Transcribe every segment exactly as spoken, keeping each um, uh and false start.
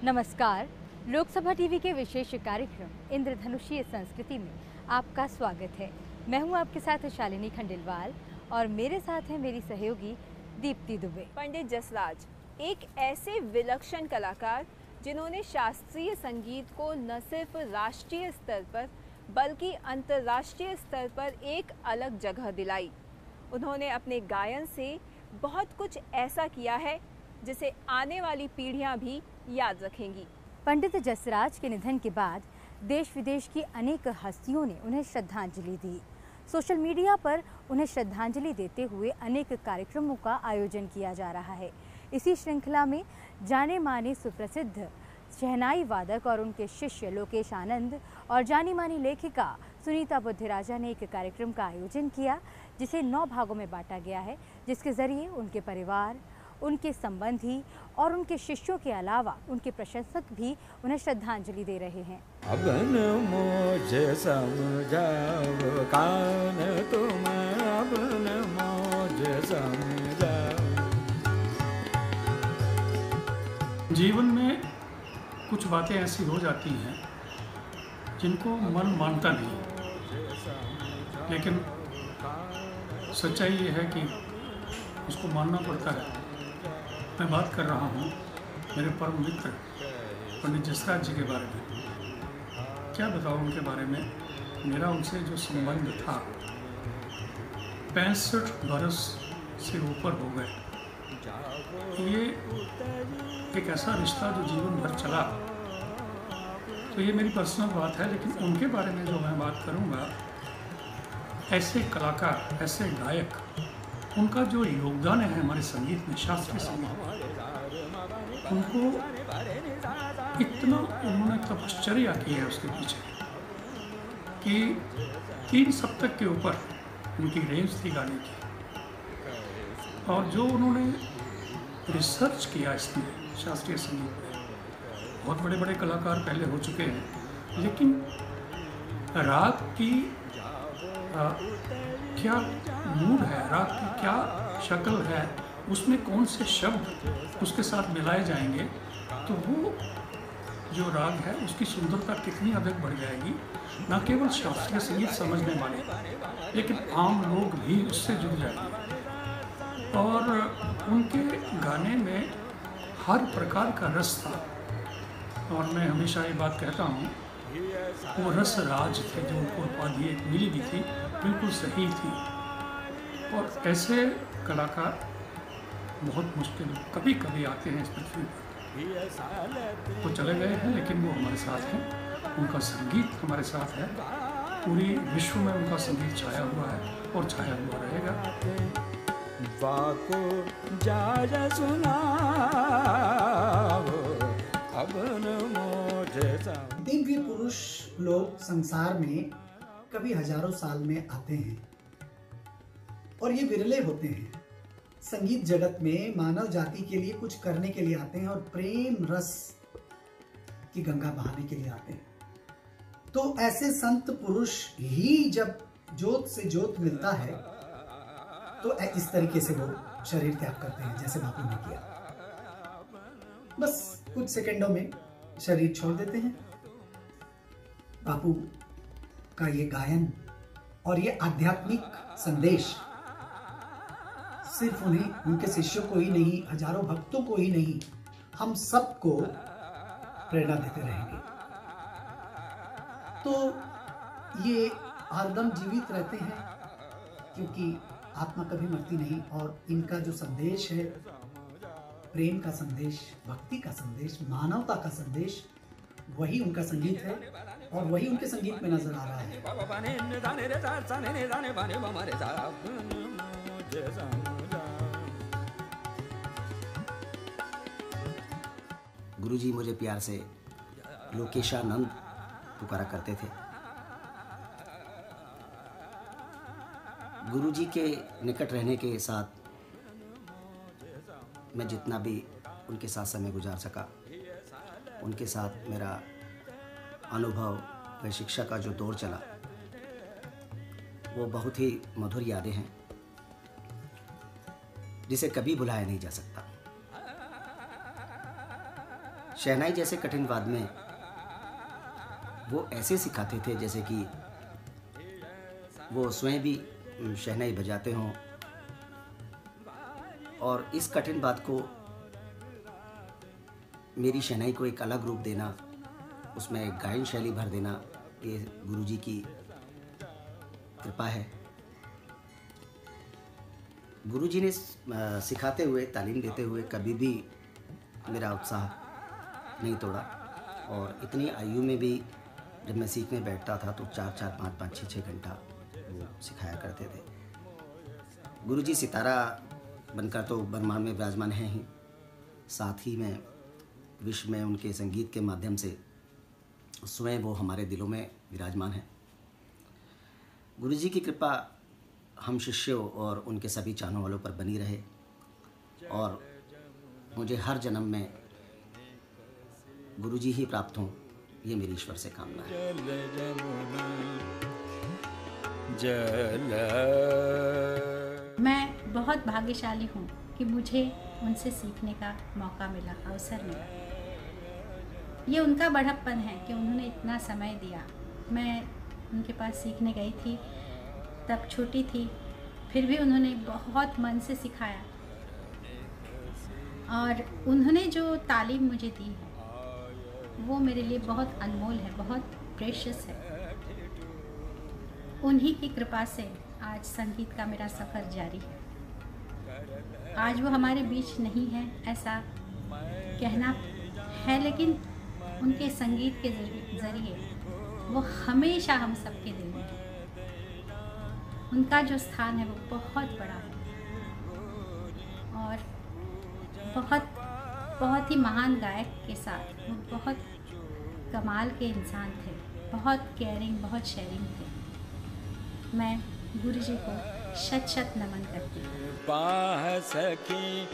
नमस्कार। लोकसभा टीवी के विशेष कार्यक्रम इंद्रधनुषीय संस्कृति में आपका स्वागत है। मैं हूं आपके साथ शालिनी खंडेलवाल और मेरे साथ है मेरी सहयोगी दीप्ति दुबे। पंडित जसराज एक ऐसे विलक्षण कलाकार जिन्होंने शास्त्रीय संगीत को न सिर्फ राष्ट्रीय स्तर पर बल्कि अंतर्राष्ट्रीय स्तर पर एक अलग जगह दिलाई। उन्होंने अपने गायन से बहुत कुछ ऐसा किया है जिसे आने वाली पीढ़ियां भी याद रखेंगी। पंडित जसराज के निधन के बाद देश विदेश की अनेक हस्तियों ने उन्हें श्रद्धांजलि दी। सोशल मीडिया पर उन्हें श्रद्धांजलि देते हुए अनेक कार्यक्रमों का आयोजन किया जा रहा है। इसी श्रृंखला में जाने माने सुप्रसिद्ध शहनाई वादक और उनके शिष्य लोकेश आनंद और जानी मानी लेखिका सुनीता बुद्धिराजा ने एक कार्यक्रम का आयोजन किया जिसे नौ भागों में बांटा गया है, जिसके जरिए उनके परिवार, उनके संबंधी और उनके शिष्यों के अलावा उनके प्रशंसक भी उन्हें श्रद्धांजलि दे रहे हैं। अब न मुझे समझाओ कान तुम, अब न मुझे समझाओ। जीवन में कुछ बातें ऐसी हो जाती हैं जिनको मन मानता नहीं, लेकिन सच्चाई ये है कि उसको मानना पड़ता है। मैं बात कर रहा हूँ मेरे परम मित्र पंडित जसराज जी के बारे में। क्या बताऊँ उनके बारे में। मेरा उनसे जो संबंध था पैंसठ बरस से ऊपर हो गए। ये एक ऐसा रिश्ता जो जीवन भर चला। तो ये मेरी पर्सनल बात है, लेकिन उनके बारे में जो मैं बात करूँगा, ऐसे कलाकार, ऐसे गायक, उनका जो योगदान है हमारे संगीत में, शास्त्रीय संगीत में, उनको इतना उन्होंने तपश्चर्या की है उसके पीछे कि तीन सप्तक के ऊपर उनकी रेंज थी गाने की। और जो उन्होंने रिसर्च किया इसमें शास्त्रीय संगीत में, बहुत बड़े बड़े कलाकार पहले हो चुके हैं, लेकिन राग की आ, क्या मूड है, राग की क्या शक्ल है, उसमें कौन से शब्द उसके साथ मिलाए जाएंगे, तो वो जो राग है उसकी सुंदरता कितनी अधिक बढ़ जाएगी। न केवल शास्त्रीय संगीत समझने वाले, लेकिन आम लोग भी उससे जुड़ जाएंगे। और उनके गाने में हर प्रकार का रस था। और मैं हमेशा ये बात कहता हूँ, वो रस राज थे जो उनको उपाधि एक मिली भी थी, बिल्कुल सही थी। और ऐसे कलाकार बहुत मुश्किल कभी कभी आते हैं इस पृथ्वी पर। वो चले गए हैं, लेकिन वो हमारे साथ हैं। उनका संगीत हमारे साथ है। पूरी विश्व में उनका संगीत छाया हुआ है और छाया हुआ रहेगा। वाको जा सुना अब न मुझे दिव्य पुरुष लोग संसार में कभी हजारों साल में आते हैं और ये विरले होते हैं। संगीत जगत में मानव जाति के लिए कुछ करने के लिए आते हैं और प्रेम रस की गंगा बहाने के लिए आते हैं। तो ऐसे संत पुरुष ही जब ज्योत से ज्योत मिलता है तो इस तरीके से वो शरीर त्याग करते हैं, जैसे बापू ने किया। बस कुछ सेकंडों में शरीर छोड़ देते हैं। बापू का ये गायन और ये आध्यात्मिक संदेश सिर्फ उन्हें, उनके शिष्यों को ही नहीं, हजारों भक्तों को ही नहीं, हम सबको प्रेरणा देते रहेंगे। तो ये हरदम जीवित रहते हैं क्योंकि आत्मा कभी मरती नहीं। और इनका जो संदेश है, प्रेम का संदेश, भक्ति का संदेश, मानवता का संदेश, वही उनका संगीत है और वही उनके संगीत में नजर आ रहा है। गुरुजी मुझे प्यार से लोकेशानंद पुकारा करते थे। गुरुजी के निकट रहने के साथ मैं जितना भी उनके साथ समय गुजार सका, उनके साथ मेरा अनुभव व शिक्षा का जो दौर चला, वो बहुत ही मधुर यादें हैं जिसे कभी भुलाया नहीं जा सकता। शहनाई जैसे कठिन वाद में वो ऐसे सिखाते थे जैसे कि वो स्वयं भी शहनाई बजाते हों, और इस कठिन बात को मेरी शहनाई को एक अलग रूप देना, उसमें एक गायन शैली भर देना, ये गुरुजी की कृपा है। गुरुजी ने सिखाते हुए, तालीम देते हुए कभी भी मेरा उत्साह नहीं तोड़ा, और इतनी आयु में भी जब मैं सीखने बैठता था तो चार चार पाँच पाँच छः छः घंटा वो सिखाया करते थे। गुरुजी सितारा बनकर तो ब्रह्मांड में विराजमान हैं ही, साथ ही में विश्व में उनके संगीत के माध्यम से स्वयं वो हमारे दिलों में विराजमान हैं। गुरुजी की कृपा हम शिष्यों और उनके सभी चाहने वालों पर बनी रहे, और मुझे हर जन्म में गुरुजी ही प्राप्त हों, ये मेरी ईश्वर से कामना है। मैं बहुत भाग्यशाली हूँ कि मुझे उनसे सीखने का मौका मिला, अवसर मिला। ये उनका बड़प्पन है कि उन्होंने इतना समय दिया। मैं उनके पास सीखने गई थी, तब छोटी थी, फिर भी उन्होंने बहुत मन से सिखाया, और उन्होंने जो तालीम मुझे दी है वो मेरे लिए बहुत अनमोल है, बहुत प्रेशियस है। उन्हीं की कृपा से आज संगीत का मेरा सफ़र जारी है। आज वो हमारे बीच नहीं है ऐसा कहना है, लेकिन उनके संगीत के ज़रिए वो हमेशा हम सबके दिल में है। उनका जो स्थान है वो बहुत बड़ा है, और बहुत बहुत ही महान गायक के साथ वो बहुत कमाल के इंसान थे, बहुत केयरिंग, बहुत शेयरिंग थे। मैं गुरुजी को शत शत नमन करती हूँ। पाह सखी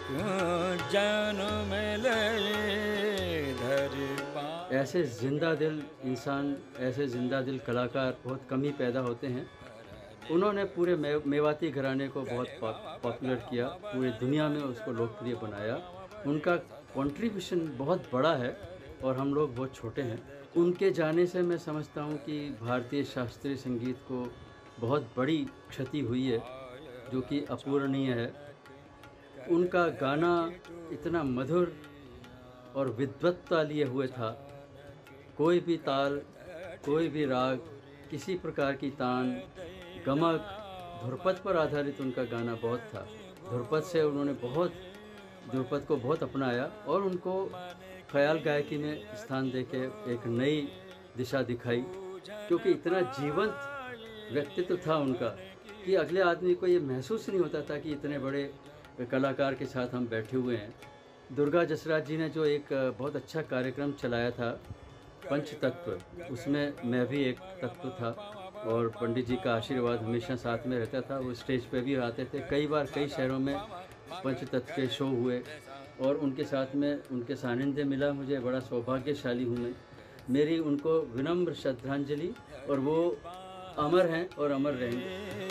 जन्म ले धर पा। ऐसे जिंदा दिल इंसान, ऐसे जिंदा दिल कलाकार बहुत कम ही पैदा होते हैं। उन्होंने पूरे मे, मेवाती घराने को बहुत पॉपुलर किया, पूरी दुनिया में उसको लोकप्रिय बनाया। उनका कंट्रीब्यूशन बहुत बड़ा है और हम लोग बहुत छोटे हैं। उनके जाने से मैं समझता हूँ कि भारतीय शास्त्रीय संगीत को बहुत बड़ी क्षति हुई है, जो कि अपूरणीय है। उनका गाना इतना मधुर और विद्वत्ता लिए हुए था। कोई भी ताल, कोई भी राग, किसी प्रकार की तान, गमक, ध्रुपद पर आधारित उनका गाना बहुत था। ध्रुपद से उन्होंने बहुत ध्रुपद को बहुत अपनाया और उनको ख्याल गायकी में स्थान देके एक नई दिशा दिखाई, क्योंकि इतना जीवंत व्यक्तित्व था उनका कि अगले आदमी को ये महसूस नहीं होता था कि इतने बड़े कलाकार के साथ हम बैठे हुए हैं। दुर्गा जसराज जी ने जो एक बहुत अच्छा कार्यक्रम चलाया था पंच तत्व, उसमें मैं भी एक तत्व था और पंडित जी का आशीर्वाद हमेशा साथ में रहता था। वो स्टेज पे भी आते थे, कई बार कई शहरों में पंच तत्व के शो हुए और उनके साथ में उनके सानिध्य मिला। मुझे बड़ा सौभाग्यशाली हूँ मैं। मेरी उनको विनम्र श्रद्धांजलि, और वो अमर हैं और अमर रहेंगे।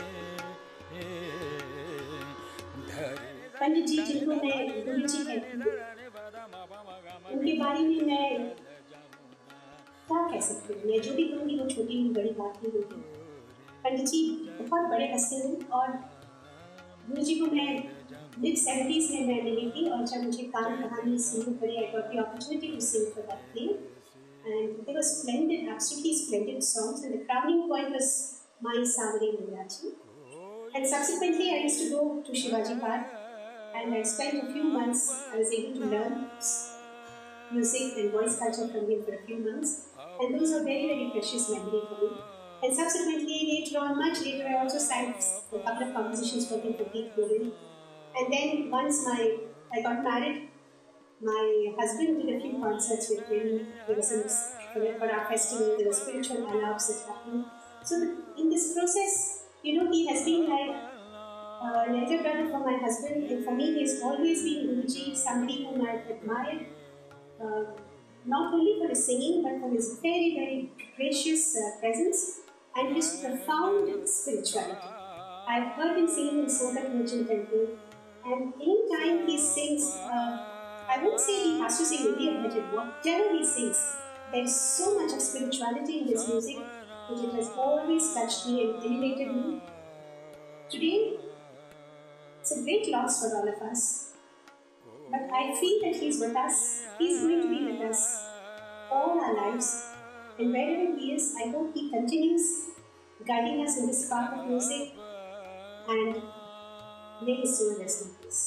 पंडित जी जिनको मैं गुरु जी कहती हूँ, उनके बारे में मैं क्या कह सकती हूँ, मैं जो भी कहूँगी वो छोटी हुई बड़ी बात नहीं होगी। पंडित जी बहुत बड़े हस्ते हैं और गुरु जी को मैं मिड सेवेंटीज़ में मैं मिली थी, और जब मुझे कान कहानी सुननी पड़ी, I got the opportunity to sing for that play, and they were splendid, absolutely splendid songs, and the crowning point was my सावरी मंगराची. And subsequently, I used to go to Shivaji Park, and I spent a few months. I was able to learn music and voice culture from him for a few months, and those are very, very precious memory for me. And subsequently, later on, much later, I also sang a couple of compositions for him for Pete Govind. And then once my I got married, my husband did a few concerts with him. There was some for our festival. There were spiritual allows that happened. So in this process, you know, he has been like a elder brother for my husband, and for me, he has always been Guruji, somebody whom I have admired, uh, not only for his singing, but for his very, very gracious uh, presence and his profound spirituality. I have heard him singing in Sodak Merchant Temple, and any time he sings uh, I won't say he has to sing only a bit, whatever he sings, there is so much of spirituality in his music that it has always touched me and elevated me. Today, it's a great loss for all of us. But I feel that he's with us, he's going to be with us all our lives. And wherever he is, I hope he continues guiding us in this path of music, and may his soul rest in peace.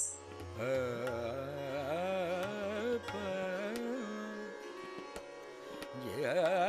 Yeah.